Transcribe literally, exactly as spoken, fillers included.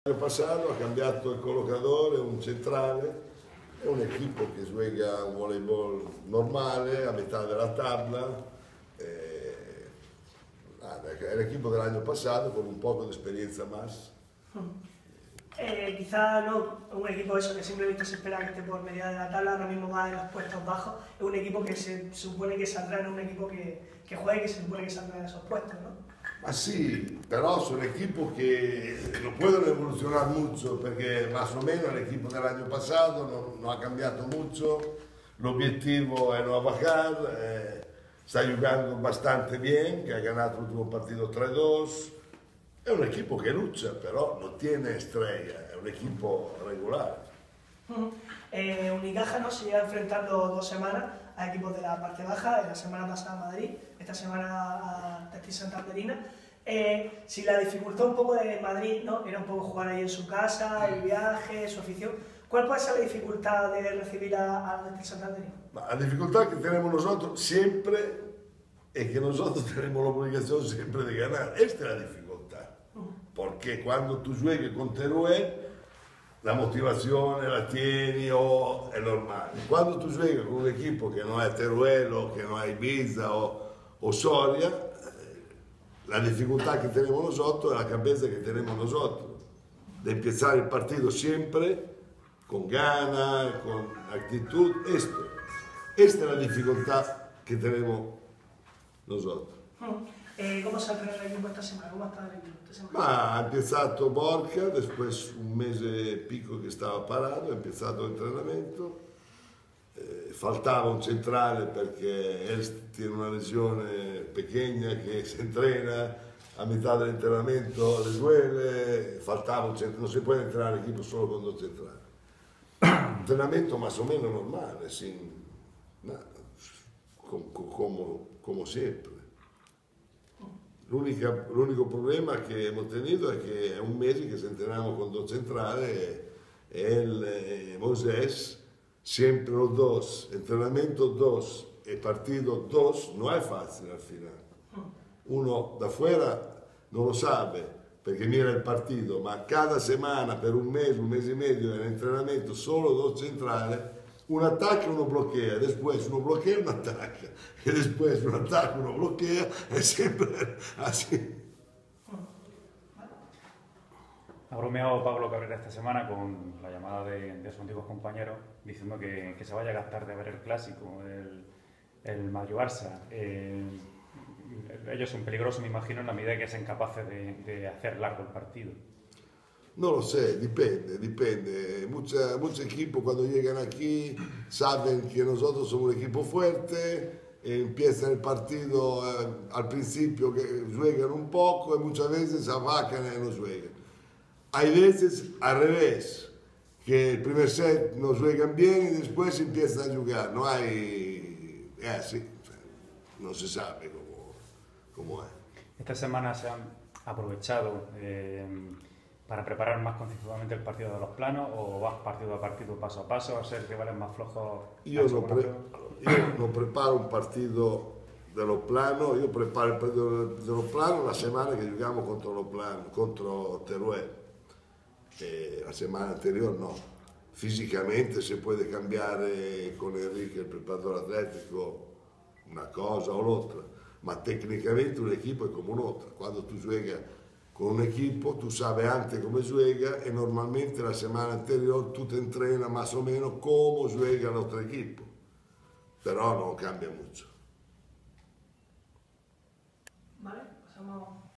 L'anno passato ha cambiato il collocatore, un centrale, è un equipo che gioca un voleibol normale, a metà della tabla, eh, è l'equipo dell'anno passato con un poco di esperienza más. Eh, quizá no un equipo eso que simplemente se espera que esté por media de la tabla, ahora mismo va de los puestos bajos, es un equipo que se supone que saldrá en un equipo que, que juegue y que se supone que saldrá de esos puestos, ¿no? Ma sì, però sono equipos che non possono evoluzionare molto perché más o meno l'equipo dell'anno passato non, non ha cambiato molto, l'obiettivo è non bajar, eh, sta giocando bastante bien, che ha ganato l'ultimo partito tre dos, è un equipo che lucha, però non tiene estrella, è un equipo regolare. Uh-huh. eh, Unicaja no se lleva enfrentando dos semanas a equipos de la parte baja, la semana pasada a Madrid, esta semana a Testi Santanderina. Eh, si la dificultad un poco de Madrid, ¿no? Era un poco jugar ahí en su casa, el viaje, su afición. ¿Cuál puede ser la dificultad de recibir a, a Testi Santanderina? La dificultad que tenemos nosotros siempre es que nosotros tenemos la obligación siempre de ganar. Esta es la dificultad. Porque cuando tú juegas con Teruel, la motivazione la tieni o è normale. Quando tu giochi con un equipo che non è Teruel o che non è Ibiza o, o Soria, la difficoltà che tenemos nosotros è la cabeza che tenemos nosotros. De empezar il partito sempre con gana, con actitud. Esto. Esta è la difficoltà che tenemos nosotros. Eh, ¿Cómo se ha entrenado el equipo esta semana? ¿Cómo ha estado el equipo esta semana? Ma ha empezado Borca, después un mese pico che stava parado, ha empezado el entrenamiento. Eh, faltava un centrale perché él tiene una lesione pequeña che si entrena a metà dell'entrenamento, le duele, faltava un centrale, non si può entrenare l'equipo solo con due centrali. Entrenamento más o menos normale, sin, no, com, como, como siempre. L'unico problema che abbiamo tenuto è che è un mese che se entrenamos con dos centrales, él, eh, Moisés, siempre los dos, entrenamiento dos e partito dos, non è facile al finale. Uno da fuera non lo sabe perché mira il partito, ma cada settimana per un mese, un mese e medio en entrenamiento solo dos centrales, un attacca e uno bloquea, después uno bloquea e uno attacca, e después uno attacca e uno bloquea, è sempre así. Ha bromeado Pablo Cabrera esta semana con la llamada de, de sus antiguos compañeros diciendo que, que se vaya a gastar de ver el clásico, el, el Madrid-Barça. Eh, ellos son peligrosos, me imagino, en la medida que sean capaces de, de hacer largo el partido. No lo sé, dipende, dipende. Muchos mucho equipos cuando llegan aquí saben que nosotros somos un equipo fuerte, eh, empiezan el partido eh, al principio que juegan un poco y muchas veces se abacan y no juegan. Hay veces al revés, que el primer set no juegan bien y después empiezan a jugar. No hay, es así, no se sabe cómo, cómo es. Esta semana se han aprovechado eh, para preparar más concienzudamente el partido de los planos, o vas partido a partido, paso a paso, a ser rivales más flojos? Yo no, pre yo no preparo un partido de los planos, yo preparo el partido de los planos la semana que jugamos contra los planos, contra Teruel. Eh, la settimana anteriore no. Fisicamente si può cambiare con Enrique, il preparatore atletico, una cosa o l'altra, ma tecnicamente un equipo è come un'altra. Quando tu giochi con un equipo, tu sai anche come gioca e normalmente la settimana anteriore tu ti entrena más o meno come gioca l'altro equipo, però non cambia molto. Vale, pasamos